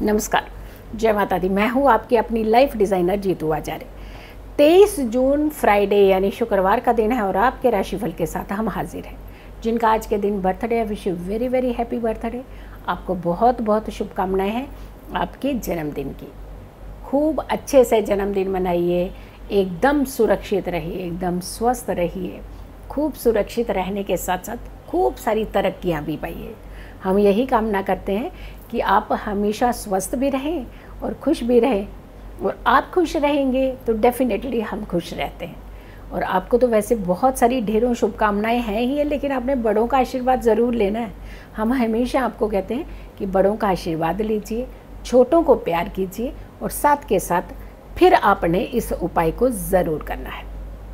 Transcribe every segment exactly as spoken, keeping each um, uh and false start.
नमस्कार, जय माता दी। मैं हूँ आपकी अपनी लाइफ डिज़ाइनर जीतू आचार्य। तेईस जून फ्राइडे यानी शुक्रवार का दिन है और आपके राशिफल के साथ हम हाजिर हैं। जिनका आज के दिन बर्थडे है, wish you very very happy birthday. आपको बहुत बहुत शुभकामनाएं हैं आपके जन्मदिन की। खूब अच्छे से जन्मदिन मनाइए, एकदम सुरक्षित रहिए, एकदम स्वस्थ रहिए। खूब सुरक्षित रहने के साथ साथ खूब सारी तरक्कियाँ भी पाइए। हम यही कामना करते हैं कि आप हमेशा स्वस्थ भी रहें और खुश भी रहें, और आप खुश रहेंगे तो डेफिनेटली हम खुश रहते हैं। और आपको तो वैसे बहुत सारी ढेरों शुभकामनाएं हैं ही है, लेकिन आपने बड़ों का आशीर्वाद ज़रूर लेना है। हम हमेशा आपको कहते हैं कि बड़ों का आशीर्वाद लीजिए, छोटों को प्यार कीजिए, और साथ के साथ फिर आपने इस उपाय को ज़रूर करना है।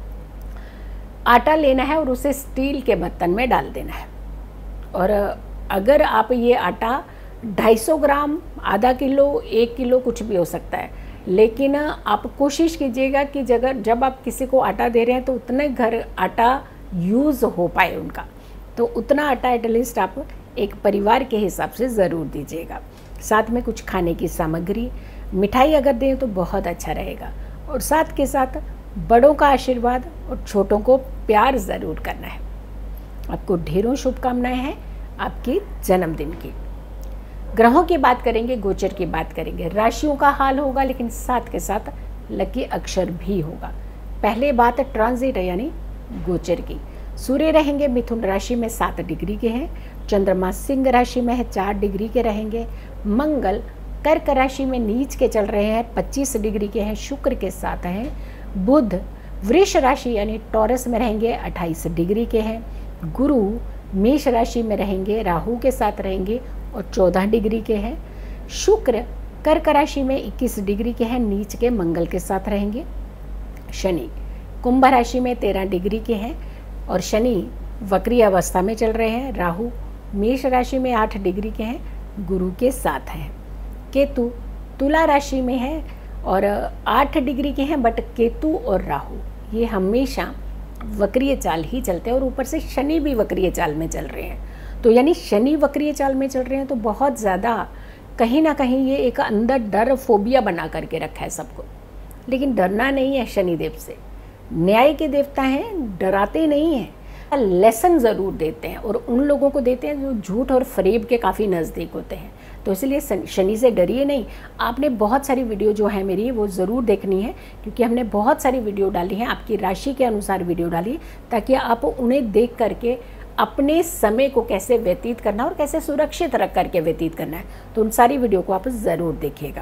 आटा लेना है और उसे स्टील के बर्तन में डाल देना है। और अगर आप ये आटा ढाई सौ ग्राम, आधा किलो, एक किलो कुछ भी हो सकता है, लेकिन आप कोशिश कीजिएगा कि जगह जब आप किसी को आटा दे रहे हैं तो उतने घर आटा यूज़ हो पाए उनका, तो उतना आटा एटलीस्ट आप एक परिवार के हिसाब से ज़रूर दीजिएगा। साथ में कुछ खाने की सामग्री, मिठाई अगर दें तो बहुत अच्छा रहेगा। और साथ के साथ बड़ों का आशीर्वाद और छोटों को प्यार ज़रूर करना है। आपको ढेरों शुभकामनाएं हैं आपके जन्मदिन की। ग्रहों की बात करेंगे, गोचर की बात करेंगे, राशियों का हाल होगा, लेकिन साथ के साथ लकी अक्षर भी होगा। पहले बात ट्रांजिट यानी गोचर की। सूर्य रहेंगे मिथुन राशि में सात डिग्री के हैं, चंद्रमा सिंह राशि में है चार डिग्री के रहेंगे, मंगल कर्क राशि में नीच के चल रहे हैं पच्चीस डिग्री के हैं, शुक्र के साथ हैं, बुध वृष राशि यानी टॉरस में रहेंगे अट्ठाईस डिग्री के हैं, गुरु मेष राशि में रहेंगे राहु के साथ रहेंगे और चौदह डिग्री के हैं, शुक्र कर्क राशि में इक्कीस डिग्री के हैं, नीच के मंगल के साथ रहेंगे, शनि कुंभ राशि में तेरह डिग्री के हैं और शनि वक्री अवस्था में चल रहे हैं, राहु मेष राशि में आठ डिग्री के हैं, गुरु के साथ हैं, केतु तुला राशि में है और आठ डिग्री के हैं, बट केतु और राहु ये हमेशा वक्रीय चाल ही चलते हैं और ऊपर से शनि भी वक्रीय चाल में चल रहे हैं। तो यानी शनि वक्रीय चाल में चल रहे हैं तो बहुत ज़्यादा कहीं ना कहीं ये एक अंदर डर फोबिया बना करके रखा है सबको। लेकिन डरना नहीं है शनिदेव से, न्याय के देवता हैं, डराते नहीं हैं, लेसन ज़रूर देते हैं और उन लोगों को देते हैं जो झूठ और फरेब के काफ़ी नज़दीक होते हैं। तो इसलिए शनि से डरिए नहीं। आपने बहुत सारी वीडियो जो है मेरी वो ज़रूर देखनी है, क्योंकि हमने बहुत सारी वीडियो डाली हैं, आपकी राशि के अनुसार वीडियो डाली, ताकि आप उन्हें देख करके अपने समय को कैसे व्यतीत करना और कैसे सुरक्षित रख करके व्यतीत करना है, तो उन सारी वीडियो को आप ज़रूर देखिएगा।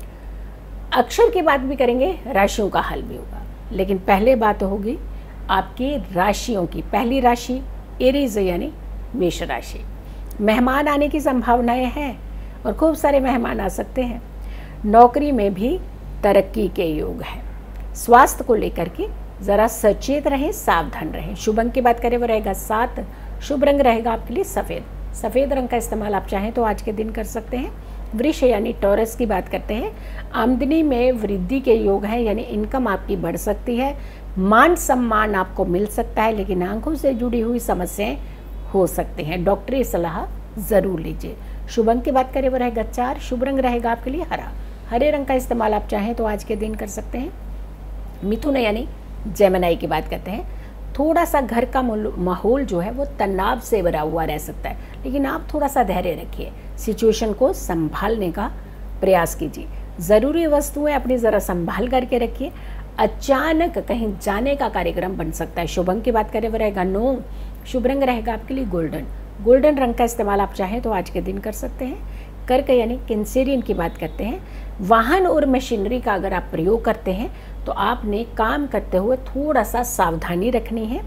अक्षर की बात भी करेंगे, राशियों का हल भी होगा, लेकिन पहले बात होगी आपकी राशियों की। पहली राशि एरीज यानी मेष राशि। मेहमान आने की संभावनाएं हैं और खूब सारे मेहमान आ सकते हैं। नौकरी में भी तरक्की के योग है। स्वास्थ्य को लेकर के ज़रा सचेत रहें, सावधान रहें। शुभ अंक की बात करें वो रहेगा सात, शुभ रंग रहेगा आपके लिए सफ़ेद। सफ़ेद रंग का इस्तेमाल आप चाहें तो आज के दिन कर सकते हैं। वृष यानी टॉरस की बात करते हैं, आमदनी में वृद्धि के योग हैं, यानी इनकम आपकी बढ़ सकती है, मान सम्मान आपको मिल सकता है, लेकिन आंखों से जुड़ी हुई समस्याएं हो सकती हैं। डॉक्टरी सलाह ज़रूर लीजिए। शुभ अंक की बात करें वो रहेगा चार, शुभ रंग रहेगा आपके लिए हरा। हरे रंग का इस्तेमाल आप चाहें तो आज के दिन कर सकते हैं। मिथुन यानी जेमिनी की बात करते हैं, थोड़ा सा घर का माहौल जो है वो तनाव से भरा हुआ रह सकता है, लेकिन आप थोड़ा सा धैर्य रखिए, सिचुएशन को संभालने का प्रयास कीजिए। ज़रूरी वस्तुएं अपनी ज़रा संभाल करके रखिए। अचानक कहीं जाने का कार्यक्रम बन सकता है। शुभ अंक की बात करें वो रहेगा नौ, शुभ रंग रहेगा आपके लिए गोल्डन। गोल्डन रंग का इस्तेमाल आप चाहें तो आज के दिन कर सकते हैं। कर्क यानी कैंसेरियन की बात करते हैं, वाहन और मशीनरी का अगर आप प्रयोग करते हैं तो आपने काम करते हुए थोड़ा सा सावधानी रखनी है।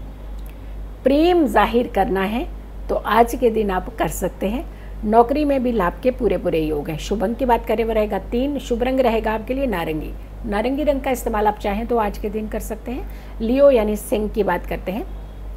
प्रेम जाहिर करना है तो आज के दिन आप कर सकते हैं। नौकरी में भी लाभ के पूरे पूरे योग हैं। शुभ अंक की बात करें वो रहेगा तीन, शुभ रंग रहेगा आपके लिए नारंगी। नारंगी रंग का इस्तेमाल आप चाहें तो आज के दिन कर सकते हैं। लियो यानी सिंह की बात करते हैं,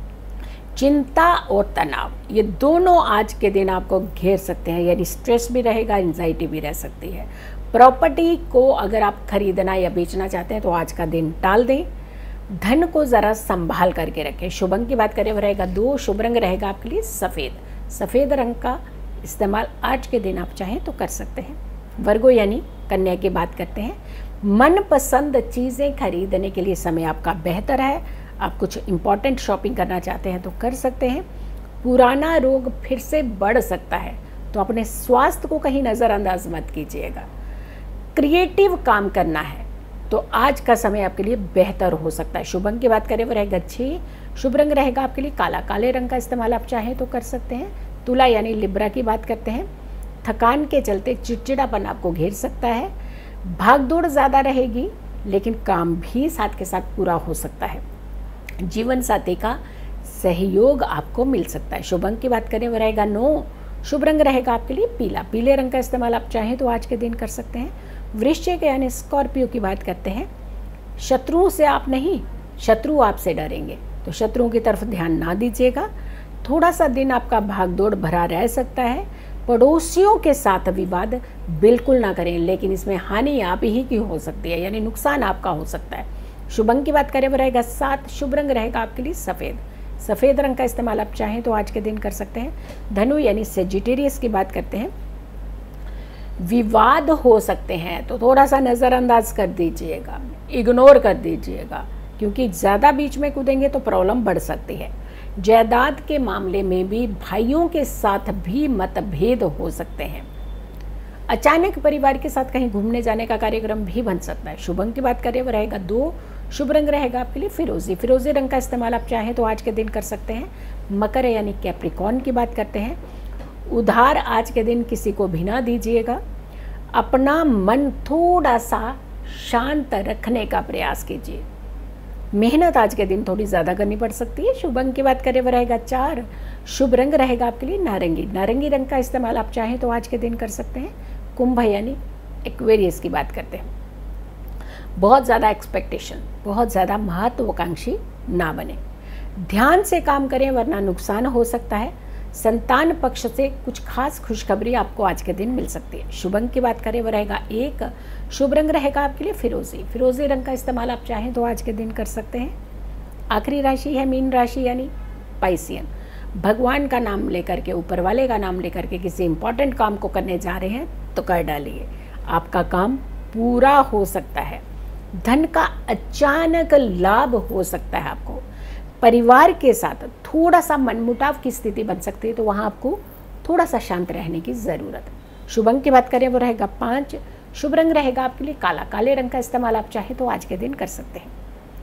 चिंता और तनाव ये दोनों आज के दिन आपको घेर सकते हैं, यानी स्ट्रेस भी रहेगा, एंजाइटी भी रह सकती है। प्रॉपर्टी को अगर आप खरीदना या बेचना चाहते हैं तो आज का दिन टाल दें। धन को ज़रा संभाल करके रखें। शुभ अंक की बात करें वो रहेगा दो, शुभ रंग रहेगा आपके लिए सफ़ेद। सफ़ेद रंग का इस्तेमाल आज के दिन आप चाहें तो कर सकते हैं। वर्गो यानी कन्या की बात करते हैं। मनपसंद चीज़ें खरीदने के लिए समय आपका बेहतर है। आप कुछ इम्पॉर्टेंट शॉपिंग करना चाहते हैं तो कर सकते हैं। पुराना रोग फिर से बढ़ सकता है तो अपने स्वास्थ्य को कहीं नज़रअंदाज मत कीजिएगा। क्रिएटिव काम करना है तो आज का समय आपके लिए बेहतर हो सकता है। शुभ अंक की बात करें वो रहेगा छः। शुभ रंग रहेगा आपके लिए काला। काले रंग का इस्तेमाल आप चाहें तो कर सकते हैं। तुला यानी लिब्रा की बात करते हैं। थकान के चलते चिड़चिड़ापन आपको घेर सकता है। भागदौड़ ज़्यादा रहेगी लेकिन काम भी साथ के साथ पूरा हो सकता है। जीवन साथी का सहयोग आपको मिल सकता है। शुभ अंक की बात करें वो रहेगा नौ। शुभ रंग रहेगा आपके लिए पीला। पीले रंग का इस्तेमाल आप चाहें तो आज के दिन कर सकते हैं। वृश्चिक यानी स्कॉर्पियो की बात करते हैं। शत्रुओं से आप नहीं, शत्रु आपसे डरेंगे तो शत्रुओं की तरफ ध्यान ना दीजिएगा। थोड़ा सा दिन आपका भागदौड़ भरा रह सकता है। पड़ोसियों के साथ विवाद बिल्कुल ना करें, लेकिन इसमें हानि आप ही की हो सकती है, यानी नुकसान आपका हो सकता है। शुभ अंक की बात करें वो रहेगा सात। शुभ रंग रहेगा आपके लिए सफ़ेद। सफ़ेद रंग का इस्तेमाल आप चाहें तो आज के दिन कर सकते हैं। धनु यानी सेजिटेरियस की बात करते हैं। विवाद हो सकते हैं तो थोड़ा सा नज़रअंदाज कर दीजिएगा, इग्नोर कर दीजिएगा, क्योंकि ज़्यादा बीच में कूदेंगे तो प्रॉब्लम बढ़ सकती है। जायदाद के मामले में भी भाइयों के साथ भी मतभेद हो सकते हैं। अचानक परिवार के साथ कहीं घूमने जाने का कार्यक्रम भी बन सकता है। शुभ अंक की बात करें वो रहेगा दो। शुभ रंग रहेगा आपके लिए फिरोजी। फिरोजी रंग का इस्तेमाल आप चाहें तो आज के दिन कर सकते हैं। मकर यानी कैप्रिकॉर्न की बात करते हैं। उधार आज के दिन किसी को भी ना दीजिएगा। अपना मन थोड़ा सा शांत रखने का प्रयास कीजिए। मेहनत आज के दिन थोड़ी ज़्यादा करनी पड़ सकती है। शुभ अंक की बात करें वो रहेगा चार। शुभ रंग रहेगा आपके लिए नारंगी। नारंगी रंग का इस्तेमाल आप चाहें तो आज के दिन कर सकते हैं। कुंभ यानी एक्वेरियस की बात करते हैं। बहुत ज़्यादा एक्सपेक्टेशन, बहुत ज़्यादा महत्वाकांक्षी ना बने। ध्यान से काम करें वरना नुकसान हो सकता है। संतान पक्ष से कुछ खास खुशखबरी आपको आज के दिन मिल सकती है। शुभ अंक की बात करें वो रहेगा एक। शुभ रंग रहेगा आपके लिए फिरोजी। फिरोजी रंग का इस्तेमाल आप चाहें तो आज के दिन कर सकते हैं। आखिरी राशि है मीन राशि यानी पाइसियन। भगवान का नाम लेकर के, ऊपर वाले का नाम लेकर के किसी इंपॉर्टेंट काम को करने जा रहे हैं तो कर डालिए, आपका काम पूरा हो सकता है। धन का अचानक लाभ हो सकता है आपको। परिवार के साथ थोड़ा सा मनमुटाव की स्थिति बन सकती है तो वहाँ आपको थोड़ा सा शांत रहने की ज़रूरत है। शुभ अंक की बात करें वो रहेगा पाँच। शुभ रंग रहेगा आपके लिए काला। काले रंग का इस्तेमाल आप चाहें तो आज के दिन कर सकते हैं।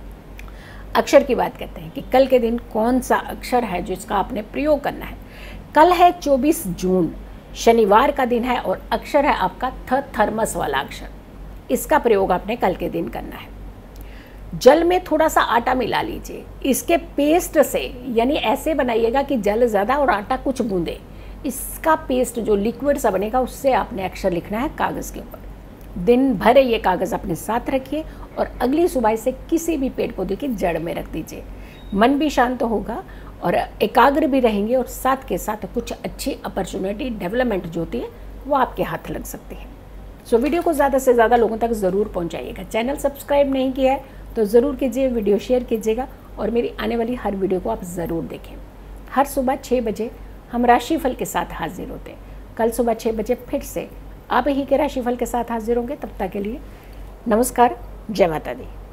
अक्षर की बात करते हैं कि कल के दिन कौन सा अक्षर है जिसका आपने प्रयोग करना है। कल है चौबीस जून, शनिवार का दिन है और अक्षर है आपका थ थर्मस वाला अक्षर। इसका प्रयोग आपने कल के दिन करना है। जल में थोड़ा सा आटा मिला लीजिए। इसके पेस्ट से, यानी ऐसे बनाइएगा कि जल ज़्यादा और आटा कुछ बूंदे, इसका पेस्ट जो लिक्विड सा बनेगा उससे आपने अक्षर लिखना है कागज़ के ऊपर। दिन भर ये कागज़ अपने साथ रखिए और अगली सुबह इसे किसी भी पेड़ पौधे की जड़ में रख दीजिए। मन भी शांत होगा और एकाग्र भी रहेंगे और साथ के साथ कुछ अच्छी अपॉर्चुनिटी डेवलपमेंट जो होती है वो आपके हाथ लग सकती है। सो वीडियो को ज़्यादा से ज़्यादा लोगों तक ज़रूर पहुंचाइएगा। चैनल सब्सक्राइब नहीं किया है तो ज़रूर कीजिए, वीडियो शेयर कीजिएगा और मेरी आने वाली हर वीडियो को आप ज़रूर देखें। हर सुबह छः बजे हम राशिफल के साथ हाजिर होते हैं। कल सुबह छः बजे फिर से आप ही के राशिफल के साथ हाजिर होंगे। तब तक के लिए नमस्कार, जय माता दी।